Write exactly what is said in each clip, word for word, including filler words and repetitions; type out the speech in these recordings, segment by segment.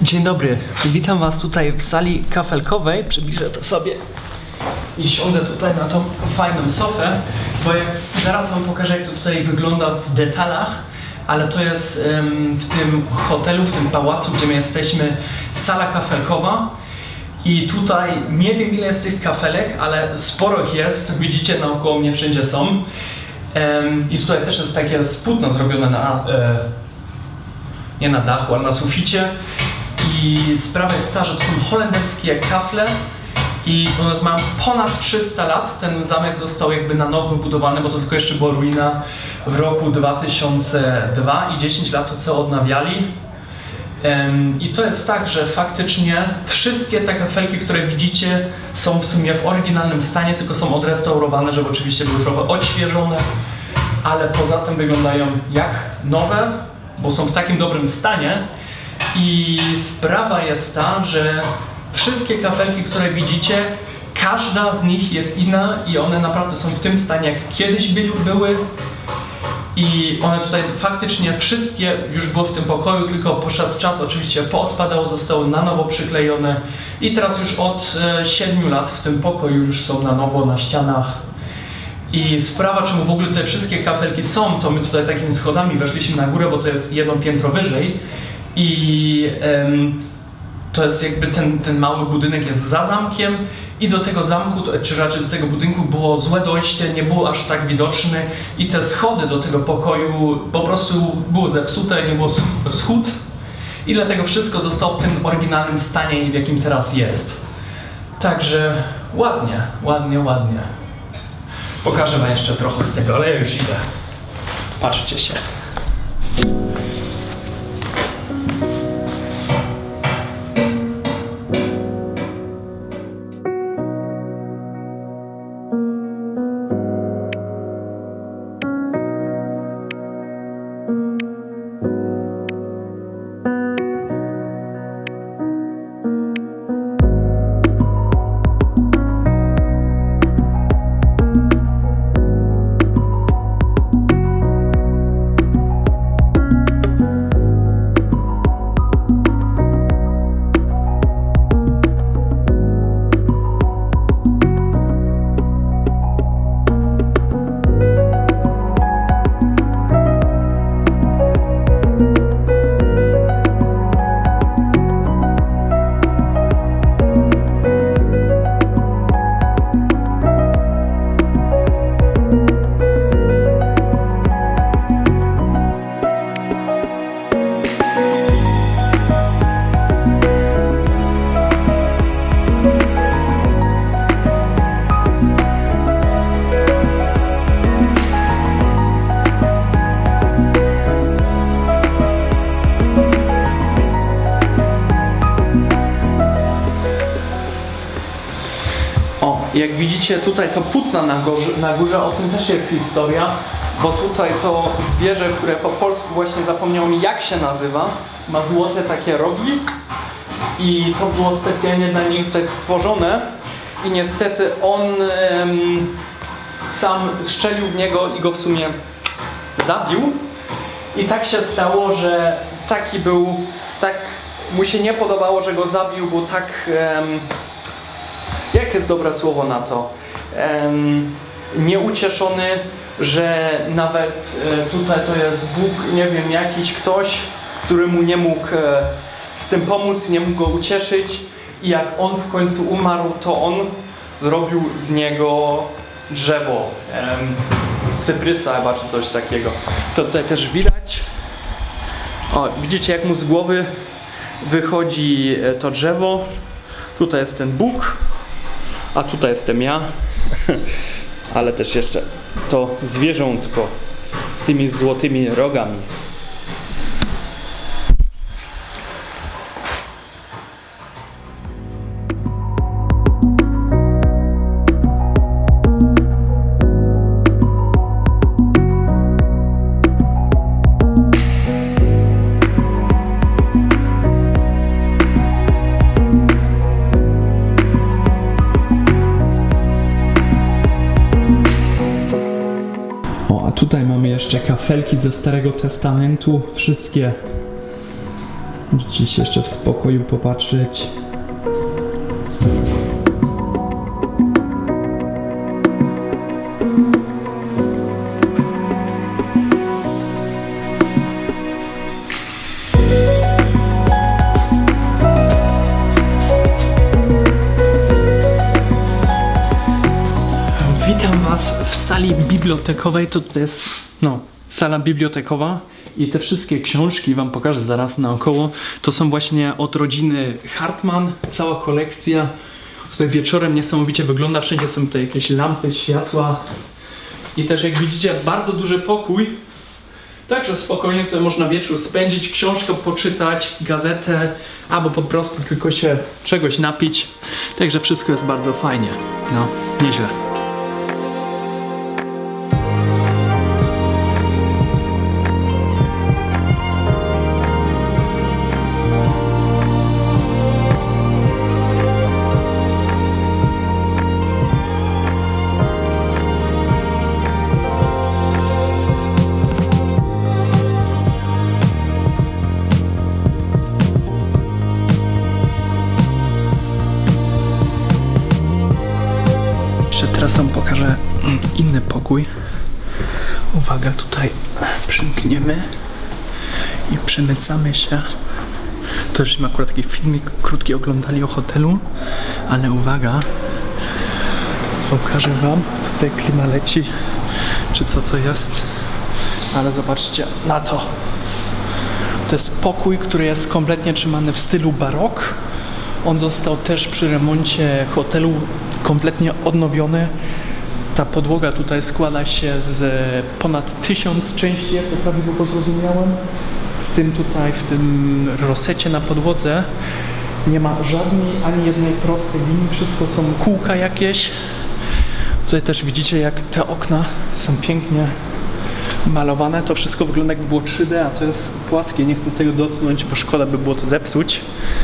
Dzień dobry, witam Was tutaj w sali kafelkowej. Przybliżę to sobie i siądę tutaj na tą fajną sofę, bo jak zaraz Wam pokażę, jak to tutaj wygląda w detalach, ale to jest um, w tym hotelu, w tym pałacu, gdzie my jesteśmy, sala kafelkowa. I tutaj nie wiem, ile jest tych kafelek, ale sporo ich jest, widzicie, naokoło mnie wszędzie są. Um, I tutaj też jest takie spłótno zrobione na, e, nie na dachu, ale na suficie. I sprawa jest ta, że to są holenderskie kafle i one mają ponad trzysta lat. Ten zamek został jakby na nowo wybudowany, bo to tylko jeszcze była ruina w roku dwa tysiące drugi i dziesięć lat to co odnawiali. Um, I to jest tak, że faktycznie wszystkie te kafelki, które widzicie, są w sumie w oryginalnym stanie, tylko są odrestaurowane, żeby oczywiście były trochę odświeżone, ale poza tym wyglądają jak nowe, bo są w takim dobrym stanie. I sprawa jest ta, że wszystkie kafelki, które widzicie, każda z nich jest inna i one naprawdę są w tym stanie, jak kiedyś były. I one tutaj faktycznie wszystkie już były w tym pokoju, tylko przez czas oczywiście poodpadało, zostały na nowo przyklejone. I teraz już od e, siedmiu lat w tym pokoju już są na nowo na ścianach. I sprawa, czemu w ogóle te wszystkie kafelki są, to my tutaj takimi schodami weszliśmy na górę, bo to jest jedno piętro wyżej. I um, to jest jakby ten, ten mały budynek jest za zamkiem i do tego zamku, czy raczej do tego budynku było złe dojście, nie było aż tak widoczne i te schody do tego pokoju po prostu były zepsute, nie było schód i dlatego wszystko zostało w tym oryginalnym stanie, w jakim teraz jest. Także ładnie, ładnie, ładnie. Pokażę Wam jeszcze trochę z tego, ale ja już idę. Patrzcie się. Jak widzicie tutaj to płótno na górze, na górze, o tym też jest historia, bo tutaj to zwierzę, które po polsku właśnie zapomniałem jak się nazywa, ma złote takie rogi i to było specjalnie dla niego tutaj stworzone i niestety on em, sam strzelił w niego i go w sumie zabił i tak się stało, że taki był, tak mu się nie podobało, że go zabił, bo tak em, jakie jest dobre słowo na to? Um, nieucieszony, że nawet e, tutaj to jest Bóg, nie wiem, jakiś ktoś, który mu nie mógł e, z tym pomóc, nie mógł go ucieszyć i jak on w końcu umarł, to on zrobił z niego drzewo, em, cyprysa chyba, czy coś takiego. To tutaj też widać. O, widzicie, jak mu z głowy wychodzi to drzewo. Tutaj jest ten Bóg. A tutaj jestem ja, ale też jeszcze to zwierzątko z tymi złotymi rogami. Tutaj mamy jeszcze kafelki ze Starego Testamentu, wszystkie Możecie się jeszcze w spokoju popatrzeć. Witam Was w sali bibliotekowej. To tutaj jest, no, sala bibliotekowa i te wszystkie książki Wam pokażę zaraz naokoło. To są właśnie od rodziny Hartman, cała kolekcja. Tutaj wieczorem niesamowicie wygląda, wszędzie są tutaj jakieś lampy, światła i też jak widzicie bardzo duży pokój. Także spokojnie tutaj można wieczór spędzić, książkę poczytać, gazetę, albo po prostu tylko się czegoś napić. Także wszystko jest bardzo fajnie, no nieźle. Teraz Wam pokażę inny pokój. Uwaga, tutaj przymkniemy i przemycamy się. To żeśmy akurat taki filmik krótki oglądali o hotelu, ale uwaga, pokażę Wam, tutaj klima leci, czy co to jest, ale zobaczcie na to. To jest pokój, który jest kompletnie trzymany w stylu barok. On został też przy remoncie hotelu kompletnie odnowiony. Ta podłoga tutaj składa się z ponad tysiąc części, jak to prawidłowo zrozumiałem. W tym tutaj, w tym rosecie na podłodze nie ma żadnej, ani jednej prostej linii. Wszystko są kółka jakieś. Tutaj też widzicie, jak te okna są pięknie malowane. To wszystko wygląda, jakby było trzy D, a to jest płaskie. Nie chcę tego dotknąć, bo szkoda by było to zepsuć.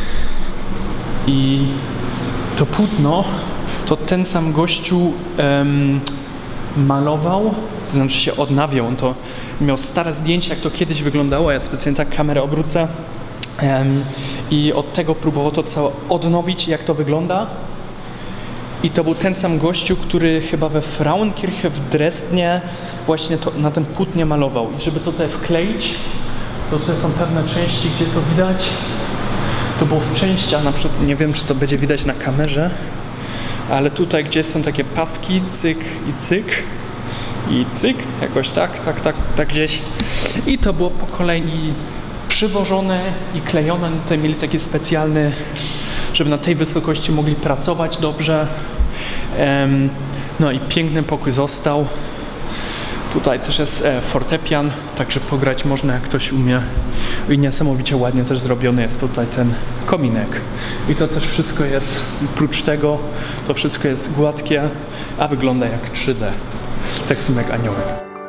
I to płótno to ten sam gościu um, malował, znaczy się odnawiał. On to miał stare zdjęcia, jak to kiedyś wyglądało. Ja specjalnie tak kamerę obrócę um, i od tego próbował to całe odnowić, jak to wygląda. I to był ten sam gościu, który chyba we Frauenkirche w Dresdnie właśnie to na tym płótnie malował. I żeby to tutaj wkleić, to tutaj są pewne części, gdzie to widać. To było w częściach, na przykład, nie wiem, czy to będzie widać na kamerze, ale tutaj, gdzie są takie paski, cyk i cyk, i cyk, jakoś tak, tak, tak, tak gdzieś. I to było po kolei przywożone i klejone. Tutaj mieli taki specjalny, żeby na tej wysokości mogli pracować dobrze. No i piękny pokój został. Tutaj też jest e, fortepian, także pograć można, jak ktoś umie. I niesamowicie ładnie też zrobiony jest tutaj ten kominek. I to też wszystko jest, oprócz tego, to wszystko jest gładkie, a wygląda jak trzy D. Tak samo jak aniołek.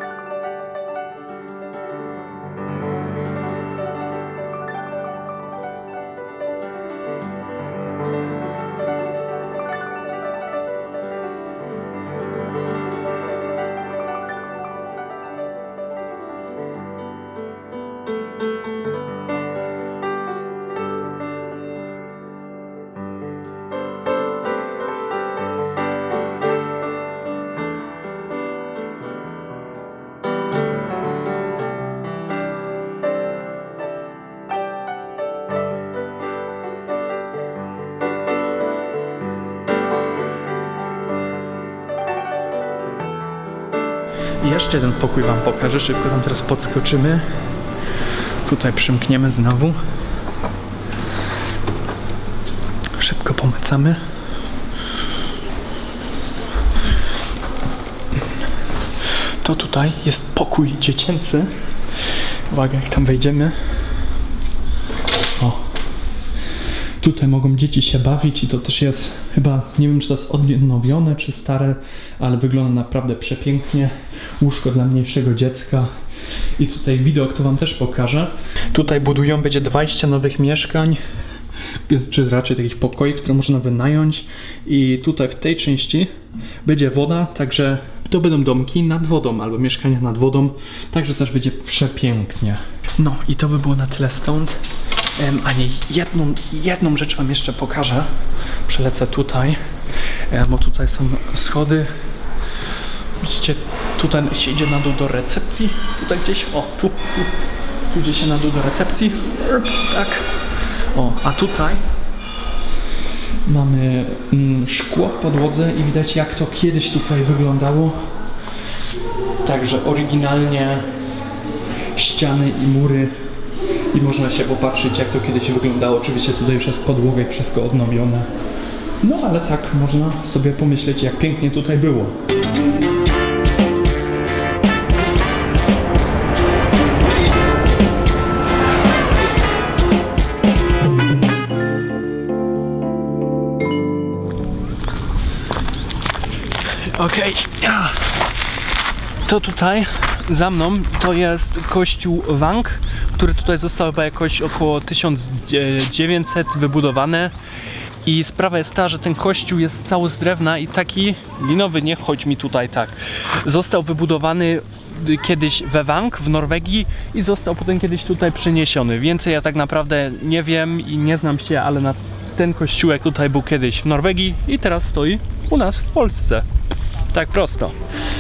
I jeszcze jeden pokój Wam pokażę, szybko tam teraz podskoczymy. Tutaj przymkniemy znowu. Szybko pomycamy. To tutaj jest pokój dziecięcy. Uwaga, jak tam wejdziemy. O. Tutaj mogą dzieci się bawić i to też jest chyba, nie wiem, czy to jest odnowione, czy stare, ale wygląda naprawdę przepięknie. Łóżko dla mniejszego dziecka. I tutaj widok to Wam też pokażę. Tutaj budują, będzie dwadzieścia nowych mieszkań, czy raczej takich pokoi, które można wynająć. I tutaj w tej części będzie woda, także to będą domki nad wodą albo mieszkania nad wodą, także też będzie przepięknie. No i to by było na tyle stąd. A nie, jedną, jedną rzecz wam jeszcze pokażę. Przelecę tutaj, bo tutaj są schody. Widzicie, tutaj się idzie na dół do recepcji. Tutaj gdzieś, o tu, tu, tu idzie się na dół do recepcji. Tak. O, a tutaj mamy mm, szkło w podłodze i widać, jak to kiedyś tutaj wyglądało. Także oryginalnie ściany i mury. I można się popatrzeć, jak to kiedyś wyglądało. Oczywiście tutaj już jest podłoga i wszystko odnowione. No ale tak można sobie pomyśleć, jak pięknie tutaj było. Okej, okay. To tutaj za mną to jest kościół Wang, który tutaj został chyba jakoś około tysiąc dziewięćset wybudowany. I sprawa jest ta, że ten kościół jest cały z drewna i taki linowy, nie chodź mi tutaj tak, został wybudowany kiedyś we Wang w Norwegii i został potem kiedyś tutaj przeniesiony. Więcej ja tak naprawdę nie wiem i nie znam się, ale na ten kościółek tutaj był kiedyś w Norwegii i teraz stoi u nas w Polsce. Tak prosto.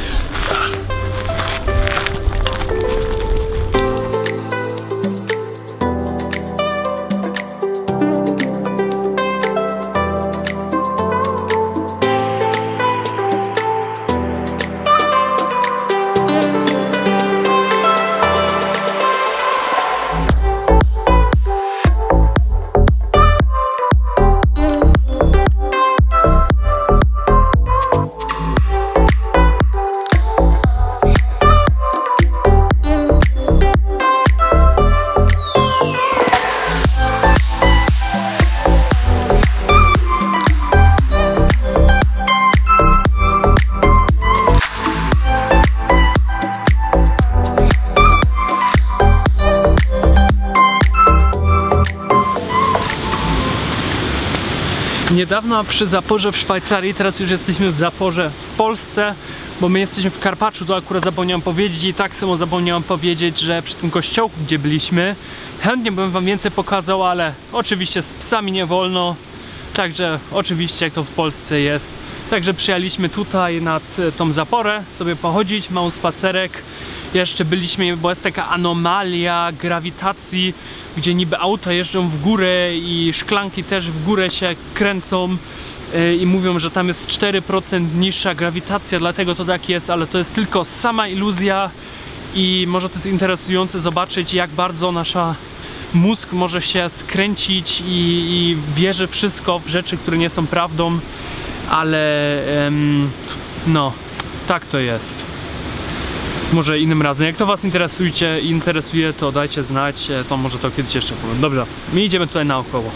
Niedawno przy zaporze w Szwajcarii, teraz już jesteśmy w zaporze w Polsce, bo my jesteśmy w Karpaczu, to akurat zapomniałem powiedzieć i tak samo zapomniałem powiedzieć, że przy tym kościołku, gdzie byliśmy, chętnie bym wam więcej pokazał, ale oczywiście z psami nie wolno, także oczywiście jak to w Polsce jest. Także przyjechaliśmy tutaj nad tą zaporę sobie pochodzić, mały spacerek. Jeszcze byliśmy, bo jest taka anomalia grawitacji, gdzie niby auta jeżdżą w górę i szklanki też w górę się kręcą i mówią, że tam jest cztery procent niższa grawitacja, dlatego to tak jest, ale to jest tylko sama iluzja i może to jest interesujące zobaczyć, jak bardzo nasza mózg może się skręcić i, i wierzy wszystko w rzeczy, które nie są prawdą, ale um, no, tak to jest. Może innym razem. Jak to was interesujcie, interesuje, to dajcie znać, to może to kiedyś jeszcze powiem. Dobrze, my idziemy tutaj naokoło.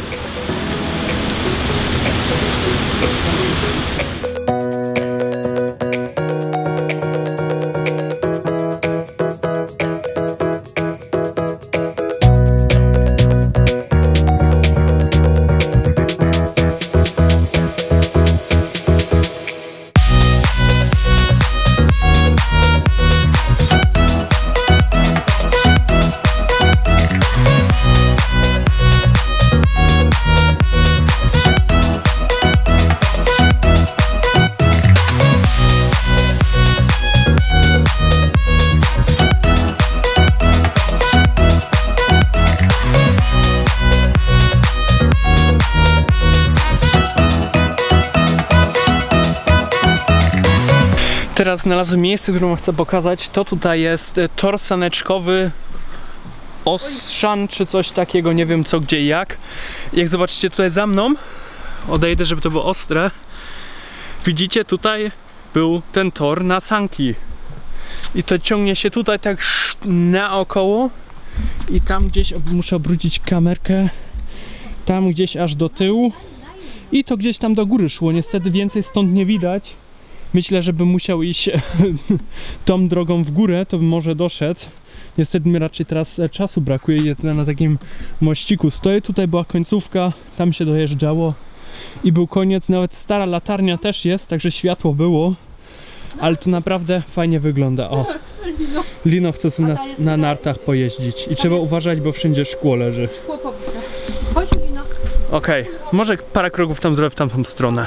Teraz znalazłem miejsce, które chcę pokazać. To tutaj jest tor saneczkowy Oszan czy coś takiego, nie wiem co, gdzie i jak. Jak zobaczycie tutaj za mną, odejdę, żeby to było ostre. Widzicie, tutaj był ten tor na sanki. I to ciągnie się tutaj tak naokoło. I tam gdzieś, muszę obrócić kamerkę, tam gdzieś aż do tyłu. I to gdzieś tam do góry szło. Niestety więcej stąd nie widać. Myślę, że bym musiał iść tą drogą w górę, to bym może doszedł. Niestety mi raczej teraz czasu brakuje. Ja na takim mościku stoję. Tutaj była końcówka, tam się dojeżdżało i był koniec. Nawet stara latarnia też jest, także światło było. Ale to naprawdę fajnie wygląda. O. Lino. Lino chce sobie na, A ta jest na tutaj. nartach pojeździć i trzeba uważać, bo wszędzie szkło leży. Szkło pobite. Chodź, Lino. Okej, okay. Może parę kroków tam zrobię w tamtą stronę.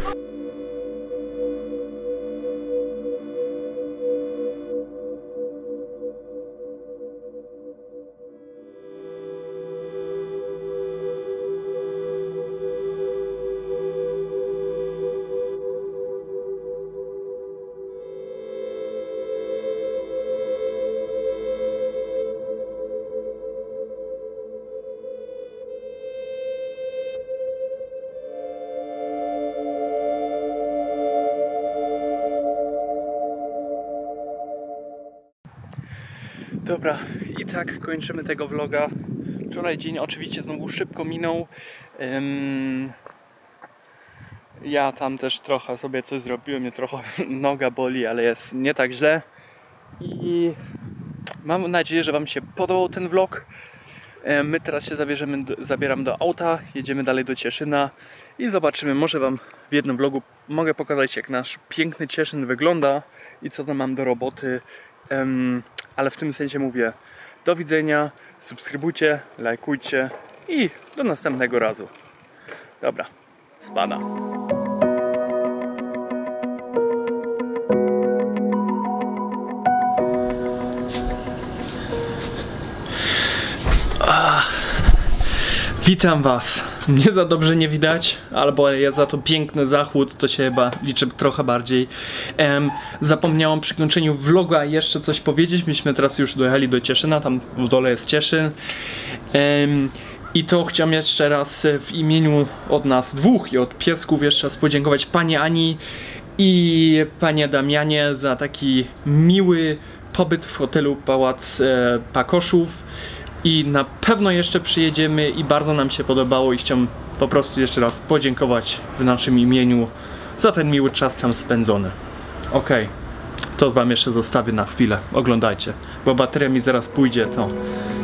Dobra, i tak kończymy tego vloga. Wczoraj dzień oczywiście znowu szybko minął. Um, ja tam też trochę sobie coś zrobiłem, mnie trochę noga boli, ale jest nie tak źle. I mam nadzieję, że Wam się podobał ten vlog. My teraz się zabierzemy, zabieram do auta, jedziemy dalej do Cieszyna i zobaczymy, może Wam w jednym vlogu mogę pokazać, jak nasz piękny Cieszyn wygląda i co tam mam do roboty. Um, ale w tym sensie mówię do widzenia, subskrybujcie, lajkujcie i do następnego razu. Dobra, spada. Witam Was. Mnie za dobrze nie widać, albo ja za to piękny zachód, to się chyba liczy trochę bardziej. Um, zapomniałam przy kończeniu vloga jeszcze coś powiedzieć. Myśmy teraz już dojechali do Cieszyna, tam w dole jest Cieszyn. Um, I to chciałem jeszcze raz w imieniu od nas dwóch i od piesków jeszcze raz podziękować Pani Ani i Panie Damianie za taki miły pobyt w hotelu Pałac e, Pakoszów. I na pewno jeszcze przyjedziemy i bardzo nam się podobało i chciałem po prostu jeszcze raz podziękować w naszym imieniu za ten miły czas tam spędzony. Okej, okay. To Wam jeszcze zostawię na chwilę, oglądajcie, bo bateria mi zaraz pójdzie, to